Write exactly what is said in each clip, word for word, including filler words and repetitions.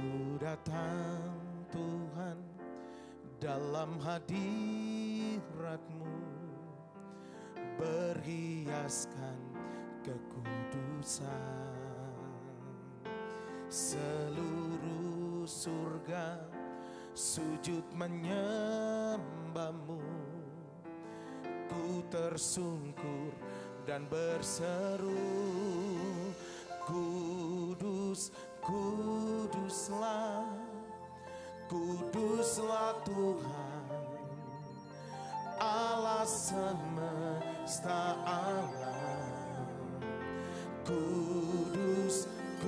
Ku datang Tuhan dalam hadirat-Mu, berhiaskan kekudusan. Seluruh surga sujud menyembah-Mu. Ku tersungkur dan berseru, kudus, kuduslah, kuduslah Tuhan, Allah semesta alam. Kudus,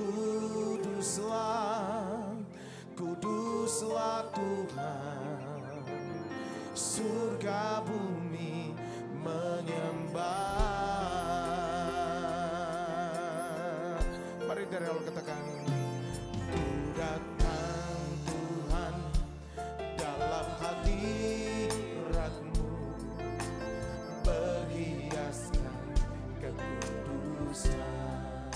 kuduslah, kuduslah Tuhan, surga bumi menyembah. Mari dari awal katakan, ku datang Tuhan dalam hadirat-Mu, berhiaskan kekudusan.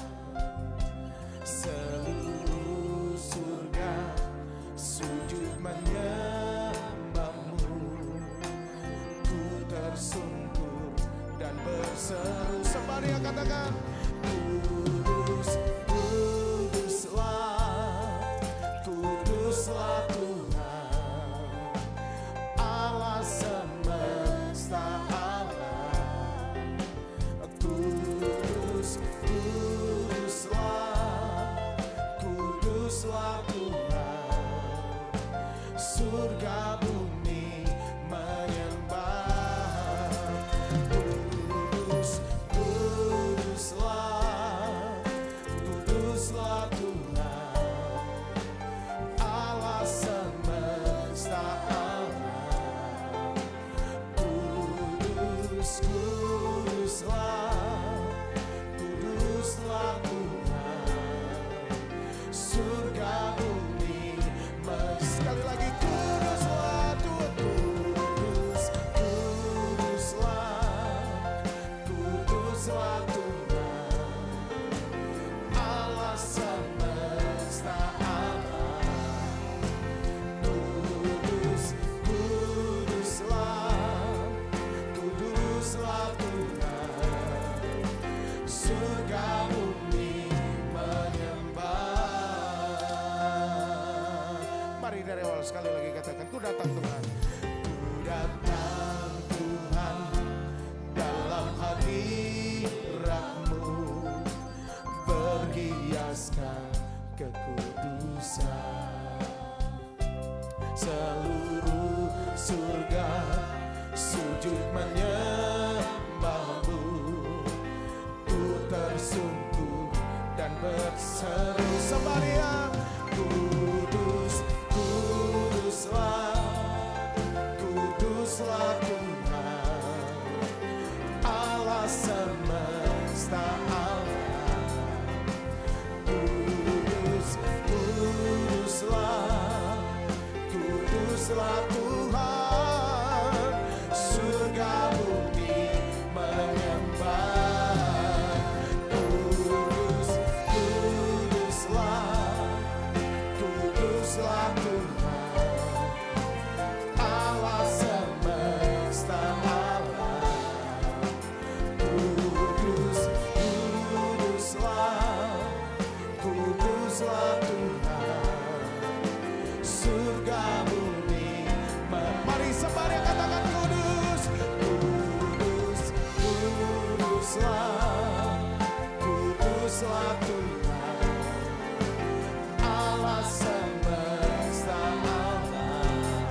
Seluruh surga sujud menyembah-Mu. Ku tersungkur dan berseru. Sembari katakan, kudus, kuduslah, kuduslah Tuhan, Allah semesta alam. Kudus, kuduslah, kuduslah Tuhan, surga bumi menyembah. Kudus, kuduslah, kuduslah Tuhan, Allah semesta alam. Kudus, kuduslah, kuduslah Tuhan, surga bumi. Sekali lagi, kuduslah Tuhan, kudus, kuduslah, kuduslah Tuhan, Allah semesta alam. Kudus, kuduslah, kuduslah Tuhan, surga bumi menyembah. Mari dari awal sekali lagi katakan, ku datang Tuhan, ku datang Tuhan dalam hadirat-Mu, berhiaskan kekudusan. Seluruh surga sujud menyembah-Mu. Ku tersungkur dan berseru. Sembarian, kudus, kuduslah, kuduslah Tuhan, Allah semesta alam. Kudus, kuduslah, kuduslah Tuhan, surga bumi menyembah. Kudus, kuduslah, kuduslah Tuhan, Allah semesta alam. Kudus, kuduslah, kuduslah Tuhan, surga bumi. Mari sembari katakan, kudus, kudus, kuduslah, kuduslah Tuhan, Allah semesta alam.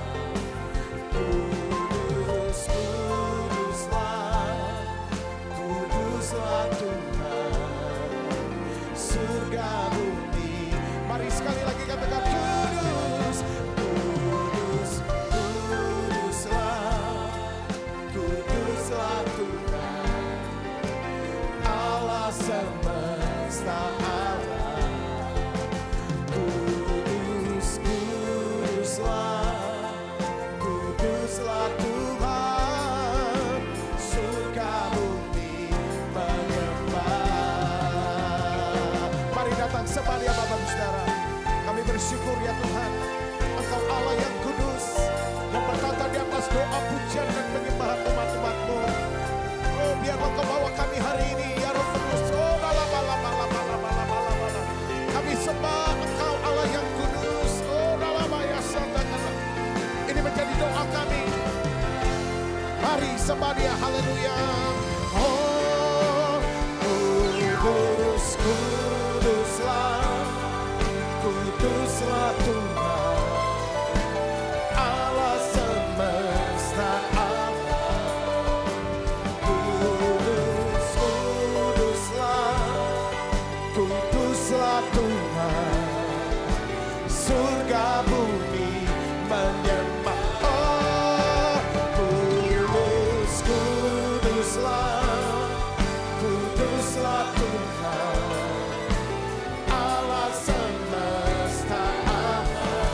Kudus, kuduslah, kuduslah Tuhan, surga bumi. Mari sekali lagi katakan, kudus, kudus, kuduslah, kuduslah Tuhan, Allah semesta alam. Kudus, kuduslah, kuduslah Tuhan, surga bumi menyembah. Mari datang sembari Bapak Saudara, kami bersyukur ya Tuhan. Engkau Allah yang kudus, yang bertata di atas doa pujian dan penyembahan umat-umat-Mu. Oh, biarlah Engkau bawa kami hari ini ya Roh Kudus. Oh, lala, lala, lala, lala, lala, lala, lala. Kami sembah Engkau Allah yang kudus. Oh, lala, ya santana. Ini menjadi doa kami. Mari sembah Dia, haleluya. Oh, kudus, kuduslah, kuduslah Tuhan, Allah semesta alam. Kudus, kuduslah, kuduslah Tuhan, surga bumi menyembah. Oh, kudus, kuduslah, kuduslah Tuhan, Allah semesta alam.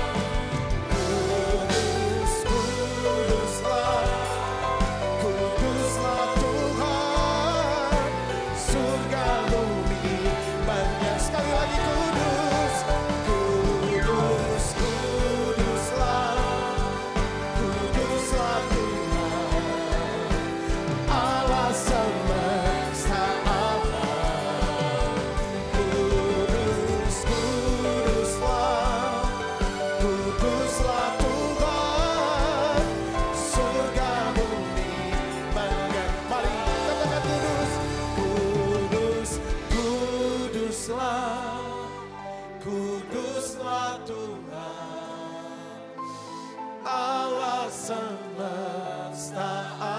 Kudus, kuduslah, kuduslah Tuhan, surga bumi menyembah. Sekali lagi kudus, kudus, kuduslah, kuduslah Tuhan, Allah semesta alam. Kudus, kuduslah, kuduslah Tuhan, surga bumi menyembah. Mari katakan kudus, kudus, kuduslah, kuduslah Tuhan, Allah semesta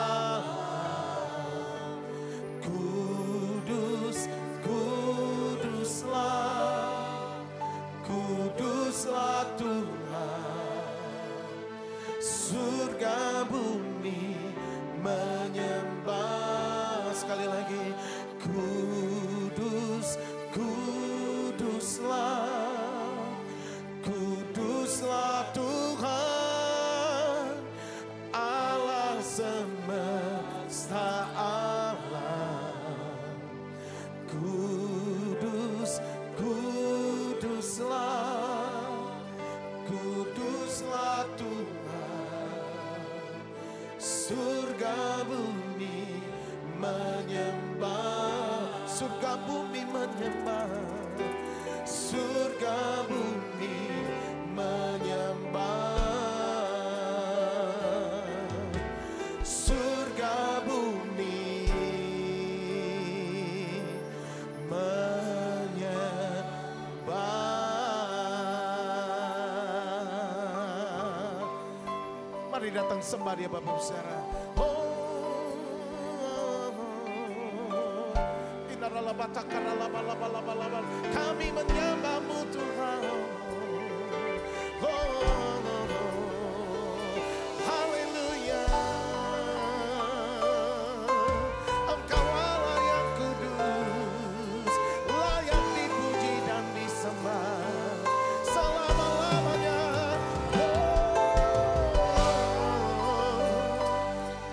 alam. Kudus, kuduslah, kuduslah Tuhan, surga bumi menyembah. Sekali lagi, kudus, kuduslah, kuduslah Tuhan, Allah semesta alam. Kudus, kuduslah, kuduslah Tuhan, surga bumi menyembah. Surga bumi menyembah, surga bumi menyembah, surga bumi menyembah. Mari datang sembah Dia Bapak Ibu Saudara. Oh, kami menyembah-Mu Tuhan. Oh, haleluya. Engkau Allah yang kudus, layak dipuji dan disembah selama-lamanya. Oh,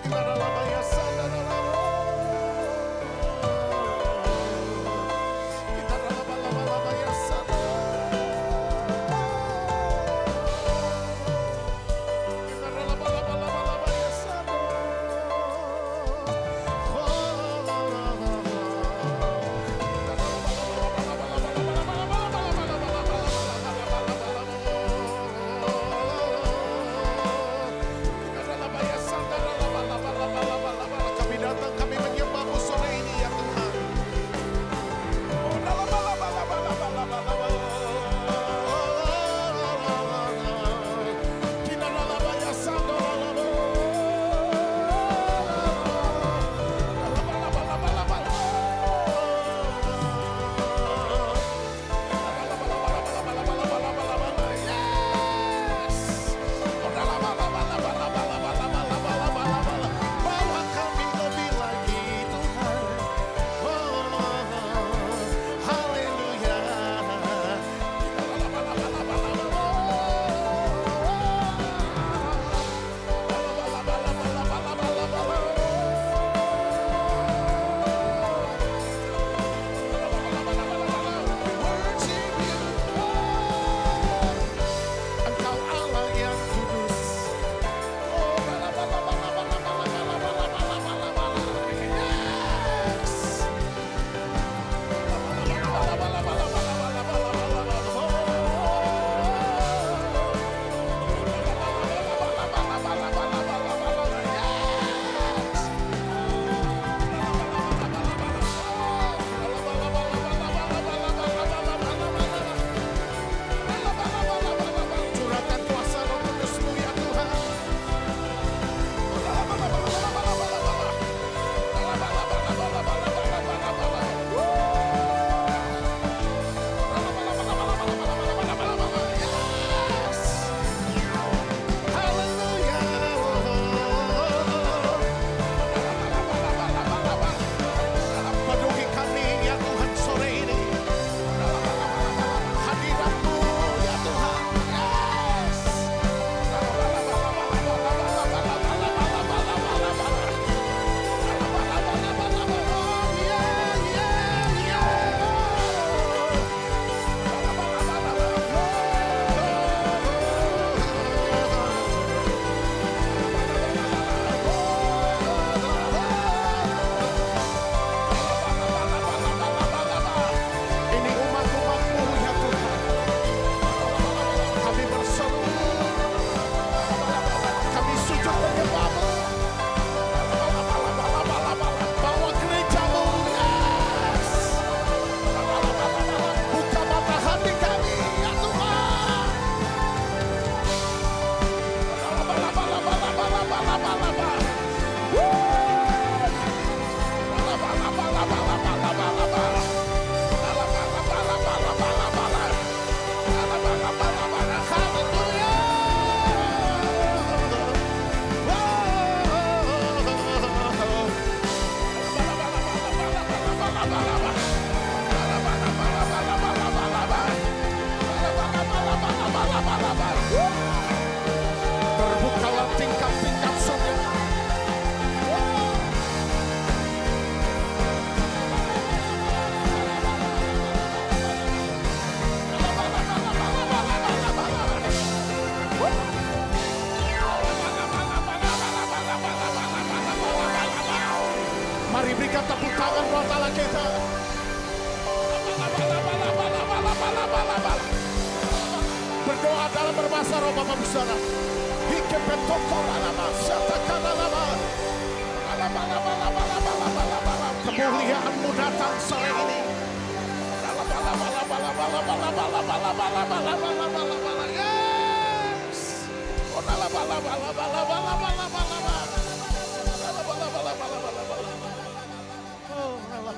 dalam berbahasa roh Bapak Saudara. Hike petoko lama syatakan lama. Lama lama lama lama lama lama. Kemuliaan-Mu datang sore ini. Lama lama lama lama lama lama lama lama lama lama lama lama. Yes. Oh lama lama lama lama lama lama lama. Lama lama lama lama lama. Oh lama.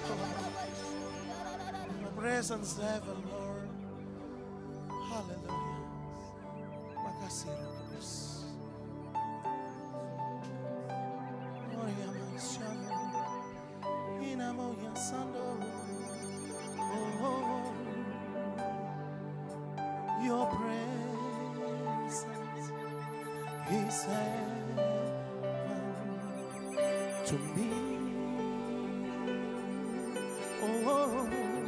Your presence ever, Lord. Hallelujah. Makasih Roh Kudus. Oh ya masyaallah. Inamo ya sando. Oh, your presence is heaven to me. Oh,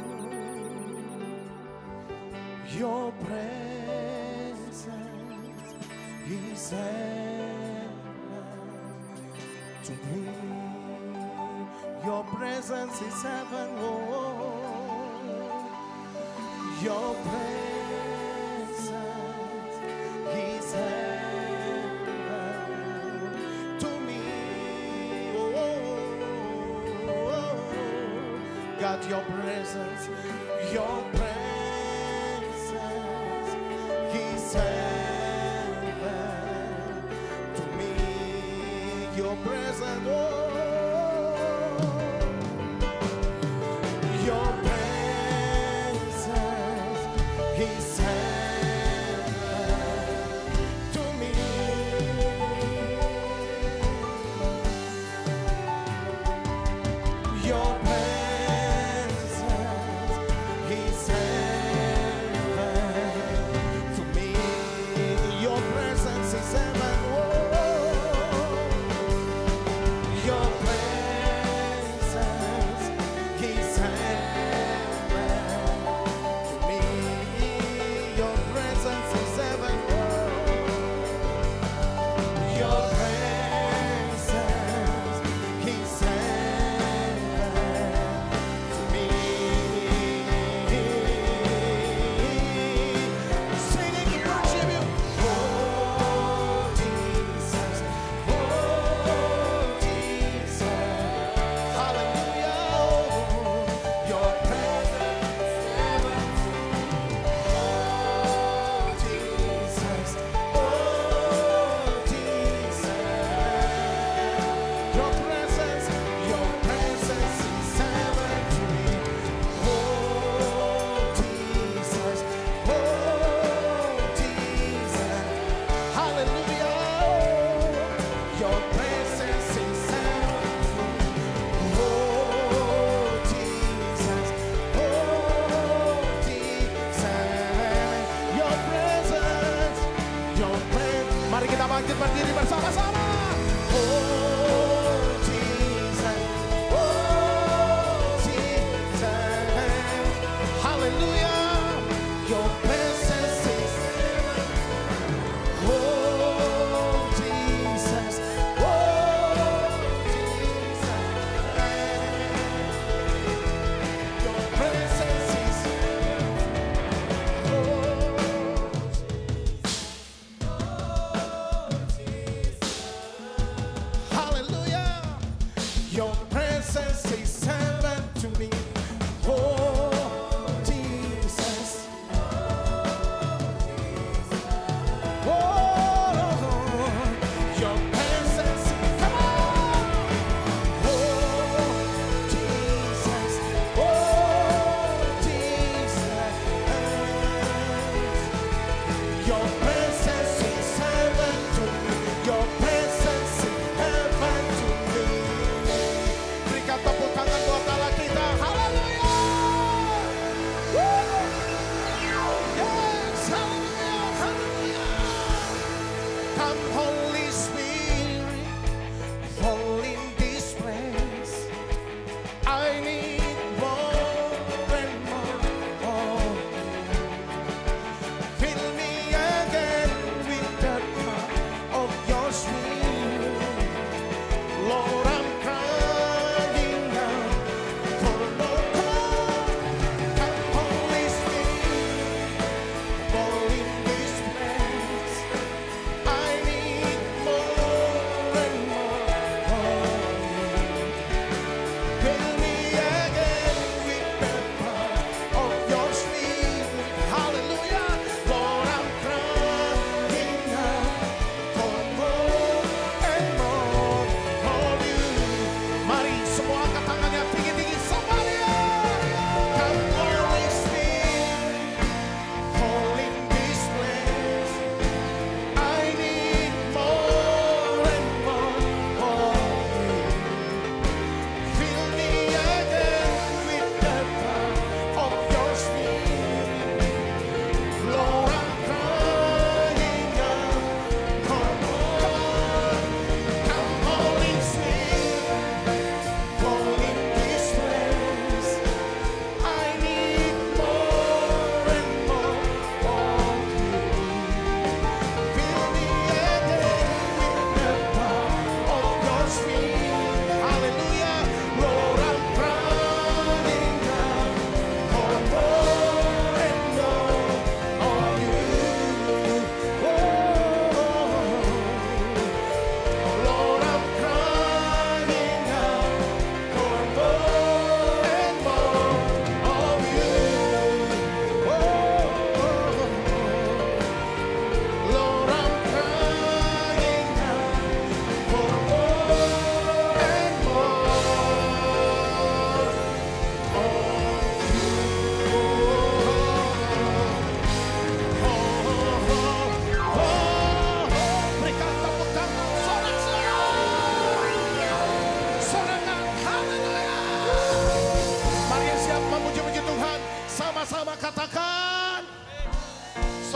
your presence is heaven to me. Your presence is heaven. Oh, your presence is heaven to me. Oh, God, your presence, your presence is heaven to me. Your presence, oh. Your presence is heaven to me. Your presence is heaven to me. Your presence is heaven. Oh, your presence is heaven to me. Your presence is heaven. Oh, your presence is heaven to me. Singing to worship you. Oh Jesus, oh Jesus, hallelujah. Your presence heaven. Oh Jesus, oh Jesus, your presence, your presence is heaven to me. Oh Jesus, oh Jesus, hallelujah. Your presence is heaven to me. Oh Jesus, oh Jesus, your presence, your presence. Mari kita bangkit berdiri bersama-sama. Oh Jesus, oh Jesus, hallelujah. Your presence is oh Jesus, oh Jesus, your presence is hallelujah. Your presence is heaven to me. Oh Jesus, oh your presence, come on. Oh Jesus, oh Jesus, your presence is heaven to me. Your presence is heaven to me. Berikan tepuk tangan buat Allah kita. Haleluya. Woo. Yes, haleluya, haleluya. Come Holy Spirit, fall in this place. I need more and more of you. Fill me again.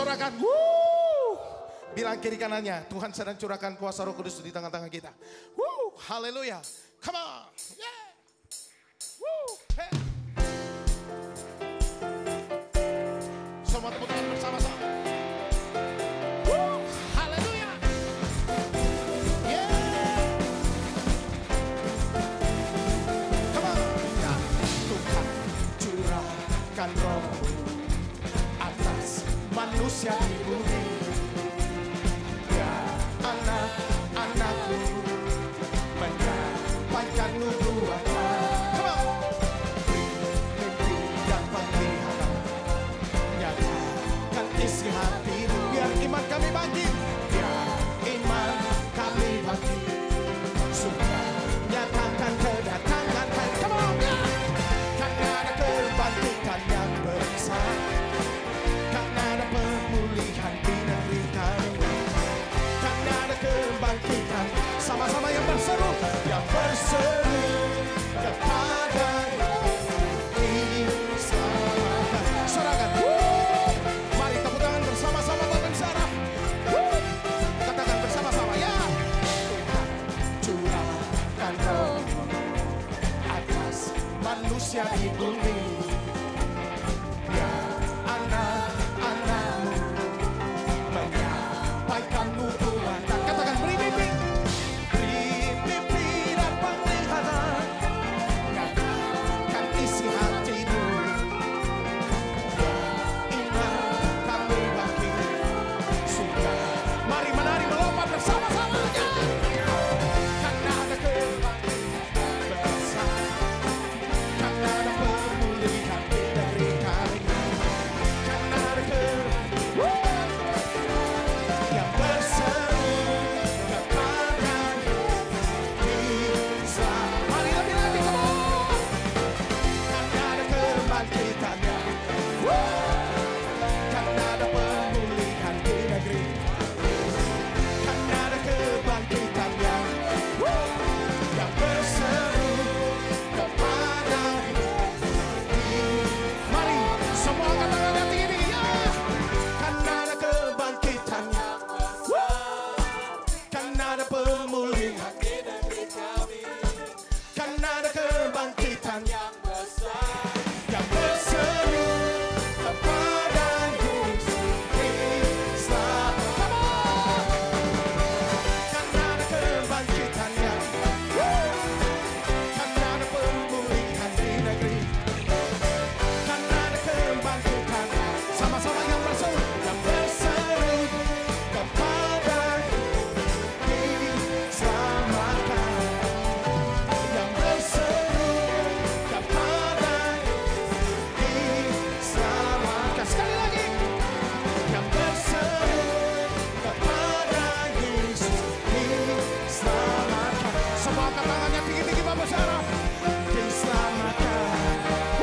sorakan. Woo! Bilang kiri kanannya, Tuhan sedang curahkan kuasa Roh Kudus di tengah-tengah kita. Woo! Haleluya. Come on. Yeah. Woo! Hey. Semua tepuk tangan bersama-sama. Woo! Haleluya. Yeah. Come on. Ya. Tuhan curahkan Roh atas manusia di bumi. Anak-anakku menyampaikan nubuatan. Come on. Mimpi dan penglihatan, nyatakan isi hatimu. Biar iman kami bangkit, biar iman kami bangkit. Sudah nyatakan kedatangan Tuhan. Come on. Karena ada kebangkitan yang besar, karena ada pemulihan di negeri kami. Kebangkitan, sama-sama yang berseru, yang berseru kepada diselamatkan. Sorakan, mari tepuk tangan bersama-sama Bapak Sarah. Katakan bersama-sama, ya. Tuhan curahkan Roh atas manusia di bumi. Biar anak-anakmu menyampaikan nubuatan. Katakan beri mimpi, beri mimpi dan penglihatan, nyatakan isi hatimu. Iman kami bangkit, sudah mari menari melompat bersama-sama. Karena ada kebangkitan besar, karena ada pemulihan di negeri kami, karena ada kebangkitan yang berseru kepada diselamatkan. Mari lebih lagi, come on. Karena ada kebangkitannya, karena ada pemulihan di negeri, karena ada kebangkitannya yang berseru kepada. Mari semua angkat tangannya tinggi-tinggi, ya. Karena ada kebangkitannya, karena ada pemulihan di negeri kami, karena ada kebangkitan yang besar, yang berseru kepada diselamatkan. Karena ada kebangkitannya, karena ada pemulihan di negeri, karena ada kebangkitan, sama-sama yang berseru, yang berseru kepada diselamatkan, yang berseru kepada diselamatkan. Sekali lagi, yang berseru kepada Yesus diselamatkan. Semua angkat tangannya tinggi-tinggi Bapak Sarah. Diselamatkan,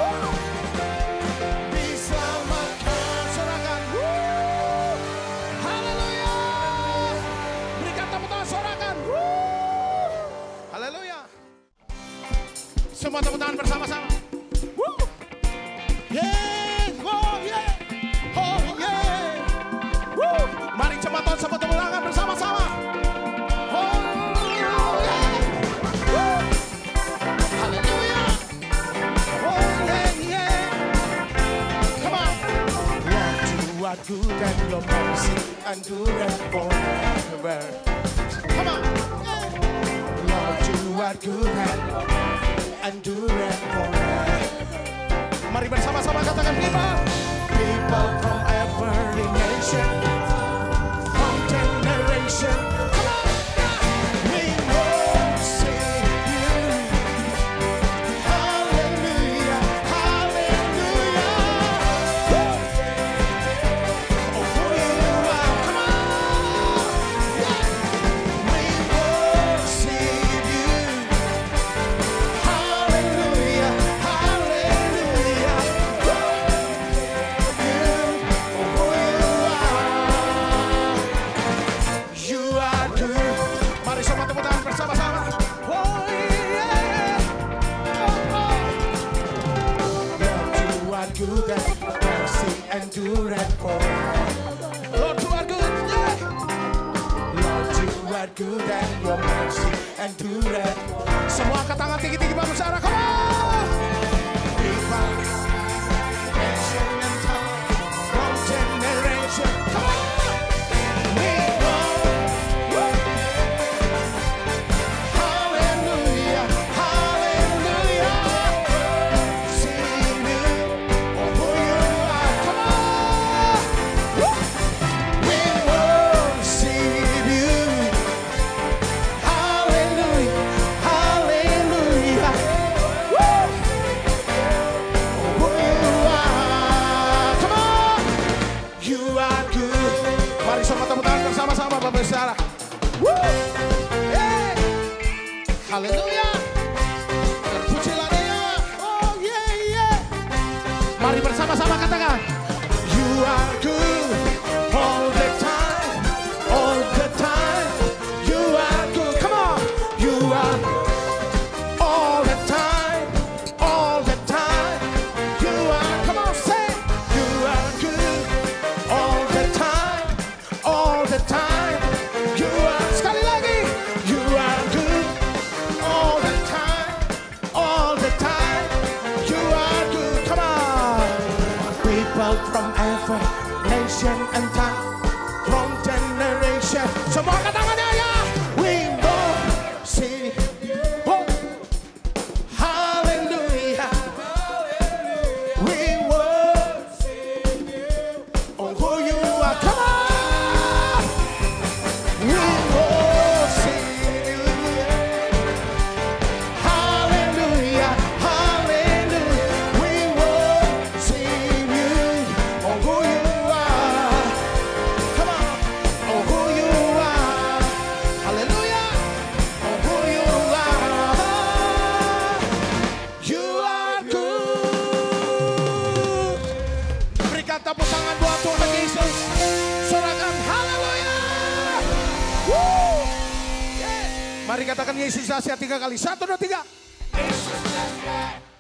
diselamatkan, sorakan. Haleluya. Berikan tepuk tangan, sorakan. Haleluya. Semua tepuk tangan bersama-sama. Woo. Yeah, oh yeah, oh yeah. Woo. Mari jemaat semua tepuk tangan bersama-sama. Oh yeah. Woo. Haleluya. Oh yeah, yeah. Come on. Lord, you are good and your mercy endureth forever. Come on. Yeah. Lord, you are good and your mercy endureth forever. Mari bersama-sama katakan people, people from every nation, from generation. Come on, we worship you. Hallelujah, hallelujah. Oh, who you are, come on. Yeah. We worship you. Hallelujah, hallelujah. good and mercy endureth forever. good and your mercy endureth. Semua angkat tangan tinggi-tinggi baru saudara, come on. We found nation and tongue from generation. Come on. We know. Hallelujah, hallelujah. Sing you for who you are. Come on. We worship you. Hallelujah, hallelujah. Woo! Who you are. Come on. You are good. Mari sama tepuk tangan bersama-sama Bapak Saudara. Woo! Hey! Haleluya. Terpuji lagunya. Oh yeah yeah. Mari bersama-sama katakan. You are good all the time, all the time. You are good. Come on. You are all the time, all the time. You are. Come on, say. You are good all the time, all the time. You are. Sekali lagi. You are good all the time, all the time. You are good. Come on. People from every nation and tongue, from generation. Semua angkat tangannya ya. We worship you. Oh. Hallelujah. We worship you. Oh, who you are. Come on. We worship you. Hallelujah, hallelujah. We worship you. Oh, who you are. Come on. Oh, who you are. Hallelujah. Oh, who you are. You are good. Berikan tepuk tangan buat Tuhan Yesus. Sorakan haleluya. Woo. Yes. Mari katakan Yesus dahsyat tiga kali. Satu, dua, tiga. Yesus dahsyat.